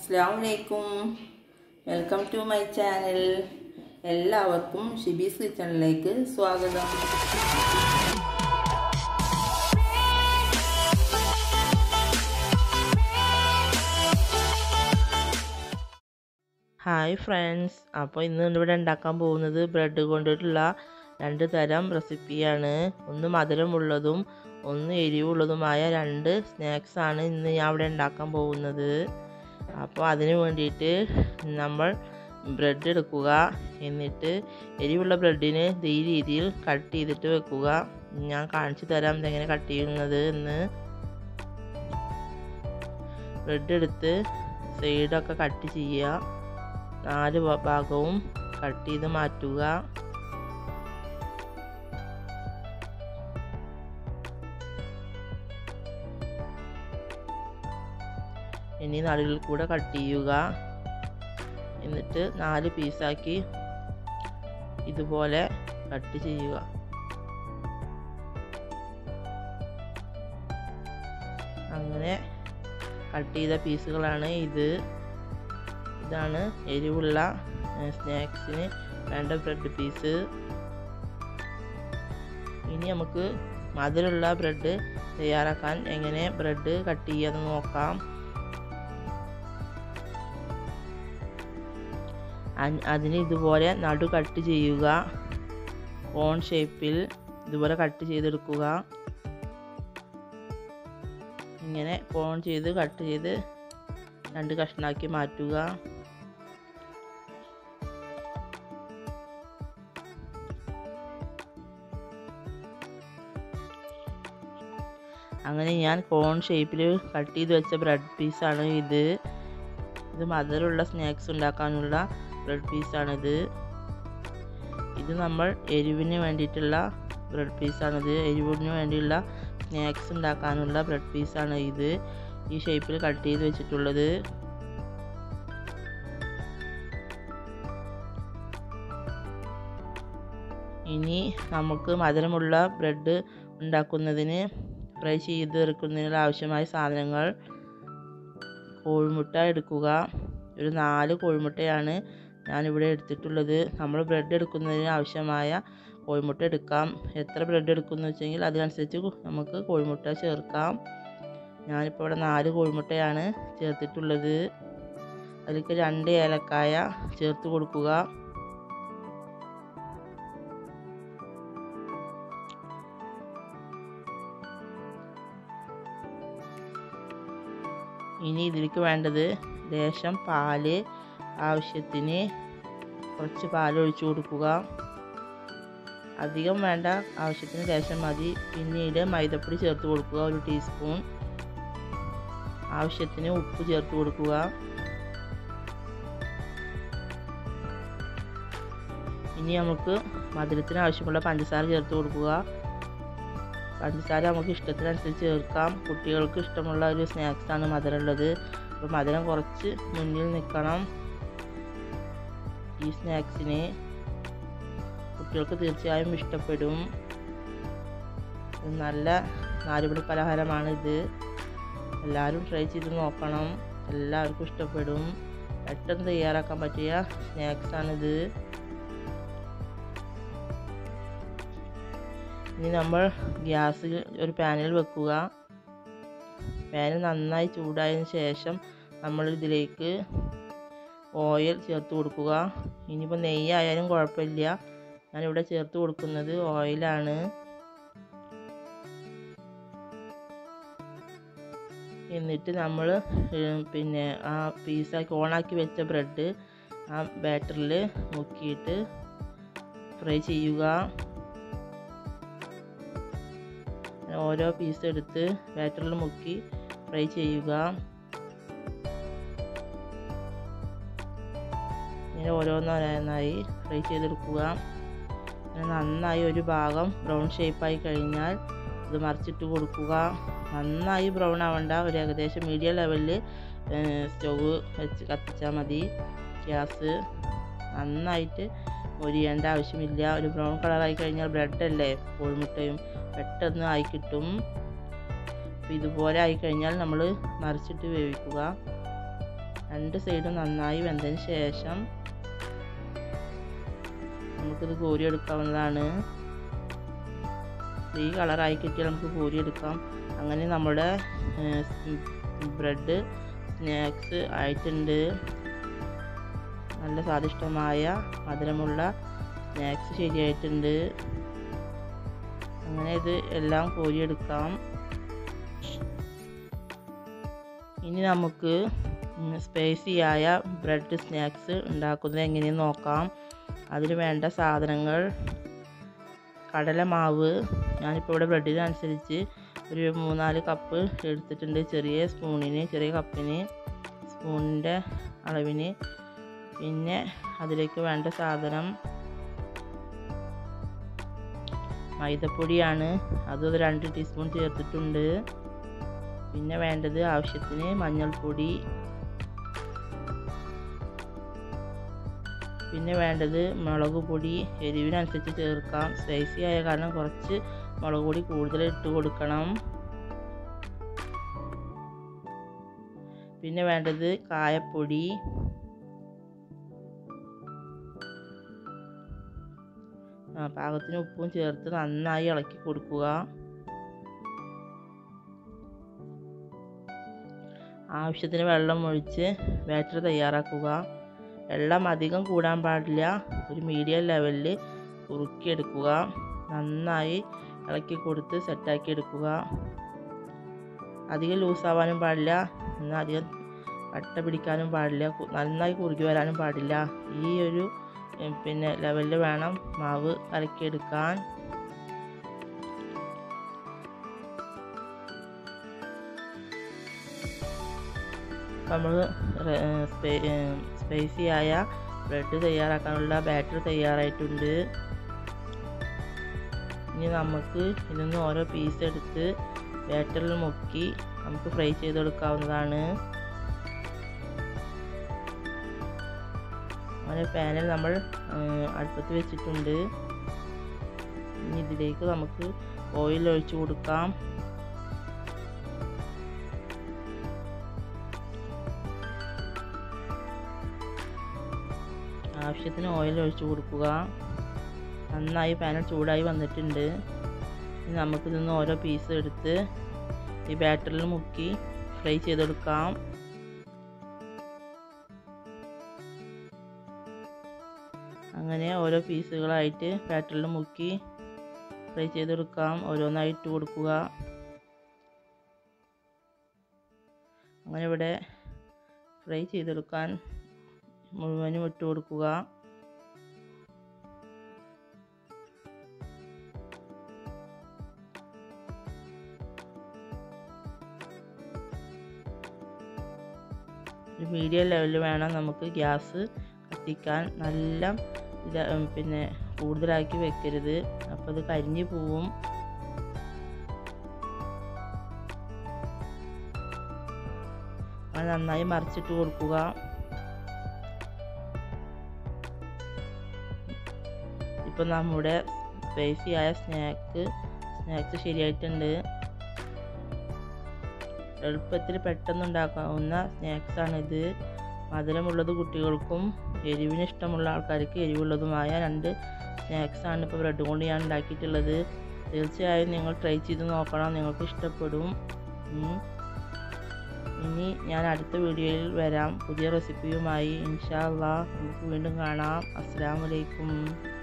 അസ്സലാമുഅലൈക്കും, welcome to my channel. എല്ലാവർക്കും ഷിബീസ് കിച്ചണിലേക്ക് സ്വാഗതം. ഹായ് ഫ്രണ്ട്സ്, അപ്പോൾ ഇന്ന് ഇവിടെ ഉണ്ടാക്കാൻ പോകുന്നത് ബ്രെഡ് കൊണ്ടിട്ടുള്ള രണ്ട് തരം റെസിപ്പിയാണ്. ഒന്ന് മധുരമുള്ളതും ഒന്ന് എരിവുള്ളതുമായ രണ്ട് സ്നാക്സാണ് ഇന്ന് ഞാൻ ഇവിടെ ഉണ്ടാക്കാൻ പോകുന്നത്. അപ്പോൾ അതിന് വേണ്ടിയിട്ട് നമ്മൾ ബ്രെഡ് എടുക്കുക. എന്നിട്ട് എരിവുള്ള ബ്രെഡിന് ഈ രീതിയിൽ കട്ട് ചെയ്തിട്ട് വെക്കുക. ഞാൻ കാണിച്ചു തരാം ഇതെങ്ങനെ കട്ട് ചെയ്യുന്നത് എന്ന്. ബ്രെഡ് എടുത്ത് സൈഡൊക്കെ കട്ട് ചെയ്യുക. 4 ഭാഗവും കട്ട് ചെയ്ത് മാറ്റുക. ഇനി നടുവിൽ കൂടെ കട്ട് ചെയ്യുക. എന്നിട്ട് 4 പീസാക്കി ഇതുപോലെ കട്ട് ചെയ്യുക. അങ്ങനെ കട്ട് ചെയ്ത പീസുകളാണ് ഇതാണ് എരിവുള്ള സ്നാക്സിന് വേണ്ട ബ്രെഡ് പീസ്. ഇനി നമുക്ക് മധുരമുള്ള ബ്രെഡ് തയ്യാറാക്കാൻ എങ്ങനെ ബ്രെഡ് കട്ട് ചെയ്യാമെന്ന് നോക്കാം. അതിന് ഇതുപോലെ നടു കട്ട് ചെയ്യുക. കോൺ ഷേപ്പിൽ ഇതുപോലെ കട്ട് ചെയ്തെടുക്കുക. ഇങ്ങനെ കോൺ ചെയ്ത് കട്ട് ചെയ്ത് 2 കഷ്ണാക്കി മാറ്റുക. അങ്ങനെ ഞാൻ കോൺ ഷേപ്പിൽ കട്ട് ചെയ്ത് വെച്ച ബ്രെഡ് പീസാണ് ഇത് മധുരമുള്ള സ്നാക്സ് ഉണ്ടാക്കാനുള്ള ബ്രെഡ് പീസാണിത്. ഇത് നമ്മൾ എരിവിന് വേണ്ടിയിട്ടുള്ള ബ്രെഡ് പീസാണിത്. എരിവിന് വേണ്ടിയുള്ള സ്നാക്സ് ഉണ്ടാക്കാനുള്ള ബ്രെഡ് പീസാണ് ഇത് ഈ ഷേപ്പിൽ കട്ട് ചെയ്ത് വെച്ചിട്ടുള്ളത്. ഇനി നമുക്ക് മധുരമുള്ള ബ്രെഡ് ഉണ്ടാക്കുന്നതിന് ഫ്രൈ ചെയ്തെടുക്കുന്നതിനുള്ള ആവശ്യമായ സാധനങ്ങൾ: കോഴിമുട്ട എടുക്കുക. ഒരു 4 കോഴിമുട്ടയാണ് ഞാനിവിടെ എടുത്തിട്ടുള്ളത്. നമ്മൾ ബ്രെഡ് എടുക്കുന്നതിന് ആവശ്യമായ കോഴിമുട്ട എടുക്കാം. എത്ര ബ്രെഡ് എടുക്കുന്നു വെച്ചെങ്കിൽ അതിനനുസരിച്ച് നമുക്ക് കോഴിമുട്ട ചേർക്കാം. ഞാനിപ്പോൾ ഇവിടെ 4 കോഴിമുട്ടയാണ് ചേർത്തിട്ടുള്ളത്. അതിലേക്ക് 2 ഏലക്കായ ചേർത്ത് കൊടുക്കുക. ഇനി ഇതിലേക്ക് വേണ്ടത് ലേശം പാല്. ആവശ്യത്തിന് കുറച്ച് പാൽ ഒഴിച്ചു കൊടുക്കുക. അധികം വേണ്ട, ആവശ്യത്തിന് ലേശം മതി. പിന്നീട് മൈദപ്പൊടി ചേർത്ത് കൊടുക്കുക, 1 ടീസ്പൂൺ. ആവശ്യത്തിന് ഉപ്പ് ചേർത്ത് കൊടുക്കുക. ഇനി നമുക്ക് മധുരത്തിന് ആവശ്യമുള്ള പഞ്ചസാര ചേർത്ത് കൊടുക്കുക. പഞ്ചസാര നമുക്ക് ഇഷ്ടത്തിനനുസരിച്ച് ചേർക്കാം. കുട്ടികൾക്ക് ഇഷ്ടമുള്ള ഒരു സ്നാക്സാണ് മധുരമുള്ളത്. അപ്പോൾ മധുരം കുറച്ച് മുന്നിൽ നിൽക്കണം. ഈ സ്നാക്സിന് കുട്ടികൾക്ക് തീർച്ചയായും ഇഷ്ടപ്പെടും. നല്ല നാലുമണി പലഹാരമാണിത്. എല്ലാവരും ട്രൈ ചെയ്ത് നോക്കണം. എല്ലാവർക്കും ഇഷ്ടപ്പെടും. പെട്ടെന്ന് തയ്യാറാക്കാൻ പറ്റിയ സ്നാക്സാണിത്. ഇനി നമ്മൾ ഗ്യാസ് ഒരു പാനിൽ വെക്കുക. പാൻ നന്നായി ചൂടായതിന് ശേഷം നമ്മൾ ഇതിലേക്ക് ഓയിൽ ചേർത്ത് കൊടുക്കുക. ഇനിയിപ്പോൾ നെയ്യായാലും കുഴപ്പമില്ല. ഞാനിവിടെ ചേർത്ത് കൊടുക്കുന്നത് ഓയിലാണ്. എന്നിട്ട് നമ്മൾ ആ പീസാക്കി ഓണാക്കി വെച്ച ബ്രെഡ് ആ ബാറ്ററിൽ മുക്കിയിട്ട് ഫ്രൈ ചെയ്യുക. ഓരോ പീസ് എടുത്ത് ബാറ്ററിൽ മുക്കി ഫ്രൈ ചെയ്യുക. ഇങ്ങനെ ഓരോന്നോരോന്നായി ഫ്രൈ ചെയ്തെടുക്കുക. നന്നായി ഒരു ഭാഗം ബ്രൗൺ ഷേപ്പായി കഴിഞ്ഞാൽ ഇത് മറിച്ചിട്ട് കൊടുക്കുക. നന്നായി ബ്രൗൺ ആവണ്ട, ഒരു ഏകദേശം മീഡിയം ലെവലിൽ സ്റ്റവ് വെച്ച് കത്തിച്ചാൽ മതി. ഗ്യാസ് നന്നായിട്ട് മൊരിയേണ്ട ആവശ്യമില്ല. ഒരു ബ്രൗൺ കളറായി കഴിഞ്ഞാൽ ബ്രെഡല്ലേ, കോഴിമുട്ടയും പെട്ടെന്ന് ആയി കിട്ടും. അപ്പോൾ ഇതുപോലെ ആയിക്കഴിഞ്ഞാൽ നമ്മൾ മറിച്ചിട്ട് വേവിക്കുക. രണ്ട് സൈഡും നന്നായി വെന്തതിന് ശേഷം നമുക്കിത് കോരിയെടുക്കാവുന്നതാണ്. ഈ കളറായി കിട്ടിയാൽ നമുക്ക് കോരിയെടുക്കാം. അങ്ങനെ നമ്മുടെ ബ്രെഡ് സ്നാക്സ് ആയിട്ടുണ്ട്. നല്ല സ്വാദിഷ്ടമായ മധുരമുള്ള സ്നാക്സ് ശരിയായിട്ടുണ്ട്. അങ്ങനെ ഇത് എല്ലാം കോരിയെടുക്കാം. ഇനി നമുക്ക് സ്പൈസിയായ ബ്രെഡ് സ്നാക്സ് ഉണ്ടാക്കുന്നത് എങ്ങനെയെന്ന് നോക്കാം. അതിന് വേണ്ട സാധനങ്ങൾ: കടലമാവ്, ഞാനിപ്പോൾ ഇവിടെ ബ്രെഡിനനുസരിച്ച് ഒരു 3-4 കപ്പ് എടുത്തിട്ടുണ്ട്. ചെറിയ കപ്പിന് സ്പൂണിൻ്റെ അളവിന്. പിന്നെ അതിലേക്ക് വേണ്ട സാധനം മൈദപ്പൊടിയാണ്. അതൊരു 2 ടീസ്പൂൺ ചേർത്തിട്ടുണ്ട്. പിന്നെ വേണ്ടത് ആവശ്യത്തിന് മഞ്ഞൾപ്പൊടി. പിന്നെ വേണ്ടത് മുളക് പൊടി. എരിവിനനുസരിച്ച് ചേർക്കാം. സ്പൈസി ആയ കാരണം കുറച്ച് മുളക് പൊടി കൂടുതൽ ഇട്ട് കൊടുക്കണം. പിന്നെ വേണ്ടത് കായപ്പൊടി. പാകത്തിന് ഉപ്പും ചേർത്ത് നന്നായി ഇളക്കി കൊടുക്കുക. ആവശ്യത്തിന് വെള്ളം ഒഴിച്ച് ബാറ്റർ തയ്യാറാക്കുക. വെള്ളം അധികം കൂടാൻ പാടില്ല. ഒരു മീഡിയം ലെവലിൽ കുറുക്കിയെടുക്കുക. നന്നായി ഇളക്കി കൊടുത്ത് സെറ്റാക്കി എടുക്കുക. അധികം ലൂസാവാനും പാടില്ല, എന്നാൽ അധികം കട്ട പിടിക്കാനും പാടില്ല, നന്നായി കുറുകി വരാനും പാടില്ല. ഈ ഒരു ലെവലിൽ വേണം മാവ് കലക്കിയെടുക്കാൻ. നമ്മൾ സ്പൈസിയായ ബ്രെഡ് തയ്യാറാക്കാനുള്ള ബാറ്റർ തയ്യാറായിട്ടുണ്ട്. ഇനി നമുക്ക് ഇതിൽ നിന്ന് ഓരോ പീസ് എടുത്ത് ബാറ്ററിൽ മുക്കി നമുക്ക് ഫ്രൈ ചെയ്തെടുക്കാവുന്നതാണ്. അങ്ങനെ പാനിൽ നമ്മൾ അടുപ്പത്ത് വെച്ചിട്ടുണ്ട്. ഇനി ഇതിലേക്ക് നമുക്ക് ഓയിൽ ഒഴിച്ചു കൊടുക്കാം. ആവശ്യത്തിന് ഓയിൽ ഒഴിച്ചു കൊടുക്കുക. നന്നായി പാനിൽ ചൂടായി വന്നിട്ടുണ്ട്. ഇനി നമുക്കിതിൽ നിന്ന് ഓരോ പീസ് എടുത്ത് ഈ ബാറ്ററിൽ മുക്കി ഫ്രൈ ചെയ്തെടുക്കാം. അങ്ങനെ ഓരോ പീസുകളായിട്ട് ബാറ്ററിൽ മുക്കി ഫ്രൈ ചെയ്തെടുക്കാം. ഓരോന്നായി ഇട്ട് കൊടുക്കുക. അങ്ങനെ ഇവിടെ ഫ്രൈ ചെയ്തെടുക്കാൻ മുഴുവനും ഇട്ട് കൊടുക്കുക. ഒരു മീഡിയം ലെവലിൽ വേണം നമുക്ക് ഗ്യാസ് കത്തിക്കാൻ. നല്ല കൂടുതലാക്കി വെക്കരുത്, അപ്പോൾ ഇത് കരിഞ്ഞു പോവും. അത് നന്നായി മറിച്ചിട്ട് കൊടുക്കുക. ഇപ്പം നമ്മുടെ സ്പൈസിയായ സ്നാക്സ് ശരിയായിട്ടുണ്ട്. എളുപ്പത്തിൽ പെട്ടെന്ന് ഉണ്ടാക്കാവുന്ന സ്നാക്സാണിത്. മധുരമുള്ളത് കുട്ടികൾക്കും എരിവിന് ഇഷ്ടമുള്ള ആൾക്കാർക്ക് എരിവുള്ളതുമായ 2 സ്നാക്സാണ് ഇപ്പോൾ ബ്രെഡ് കൊണ്ട് ഞാൻ ഉണ്ടാക്കിയിട്ടുള്ളത്. തീർച്ചയായും നിങ്ങൾ ട്രൈ ചെയ്ത് നോക്കണം, നിങ്ങൾക്ക് ഇഷ്ടപ്പെടും. ഇനി ഞാൻ അടുത്ത വീഡിയോയിൽ വരാം പുതിയ റെസിപ്പിയുമായി. ഇൻഷാ അല്ലാഹ് നമുക്ക് വീണ്ടും കാണാം. അസ്സലാമു അലൈക്കും.